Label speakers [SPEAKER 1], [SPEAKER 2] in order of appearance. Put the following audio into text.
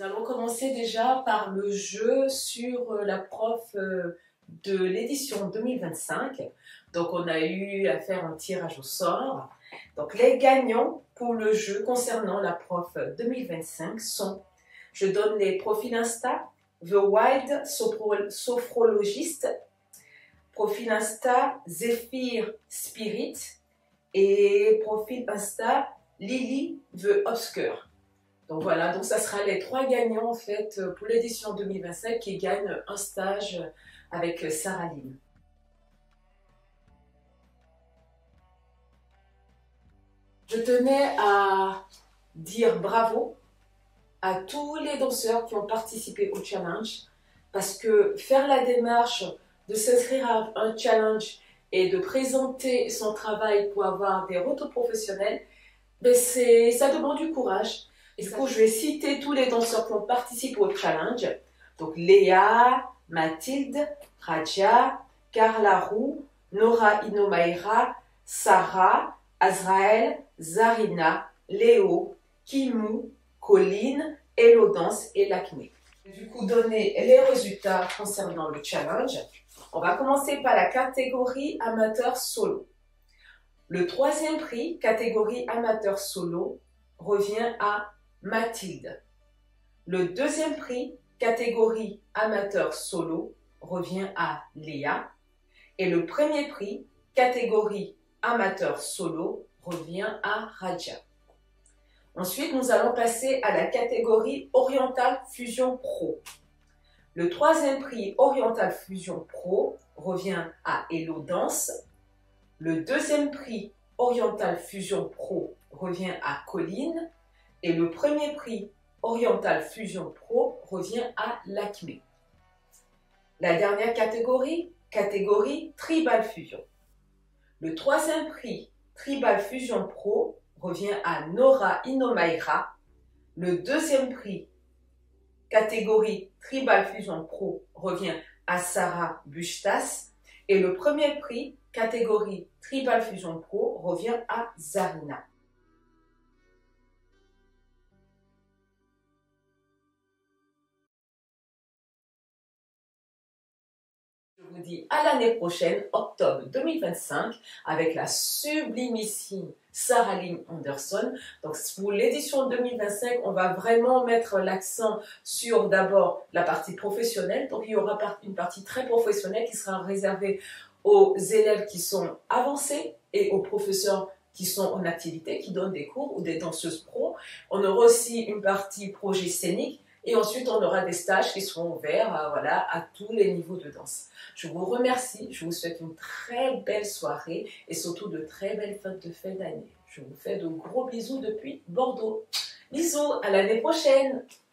[SPEAKER 1] Nous allons commencer déjà par le jeu sur la prof de l'édition 2025. Donc on a eu à faire un tirage au sort. Donc les gagnants pour le jeu concernant la prof 2025 sont, je donne les profils Insta, The Wild Sophrologist, profil Insta Zephyr Spirit et profil Insta Lily The Obscure. Donc voilà, donc ça sera les 3 gagnants en fait pour l'édition 2025 qui gagnent un stage avec Sarah Lynn. Je tenais à dire bravo à tous les danseurs qui ont participé au challenge parce que faire la démarche de s'inscrire à un challenge et de présenter son travail pour avoir des retours professionnels, ben ça demande du courage. Et du coup, je vais citer tous les danseurs qui ont participé au challenge. Donc, Léa, Mathilde, Raja, Carla Roux, Nora Inomaira, Sarah, Azraël, Zarina, Léo, Kimou, Colline, Elodance et Lacmé. Du coup, donner les résultats concernant le challenge. On va commencer par la catégorie amateur solo. Le 3e prix, catégorie amateur solo, revient à Mathilde. Le 2e prix, catégorie amateur solo, revient à Léa. Et le 1er prix, catégorie amateur solo, revient à Raja. Ensuite, nous allons passer à la catégorie Oriental Fusion Pro. Le 3e prix Oriental Fusion Pro revient à Elodance. Le 2e prix Oriental Fusion Pro revient à Colline et le 1er prix Oriental Fusion Pro revient à Lacmé. La dernière catégorie, catégorie Tribal Fusion. Le 3e prix Tribal Fusion Pro revient à Nora Inomaira. Le 2e prix catégorie Tribal Fusion Pro revient à Sarah Buchtas et le 1er prix catégorie Tribal Fusion Pro revient à Zarina. Je vous dis à l'année prochaine, octobre 2025, avec la sublimissime Sarah Lynn Anderson. Donc pour l'édition 2025, on va vraiment mettre l'accent sur d'abord la partie professionnelle. Donc il y aura une partie très professionnelle qui sera réservée aux élèves qui sont avancés et aux professeurs qui sont en activité, qui donnent des cours ou des danseuses pro. On aura aussi une partie projet scénique et ensuite on aura des stages qui seront ouverts à tous les niveaux de danse. Je vous remercie, je vous souhaite une très belle soirée et surtout de très belles fêtes de fin d'année. Je vous fais de gros bisous depuis Bordeaux. Bisous, à l'année prochaine!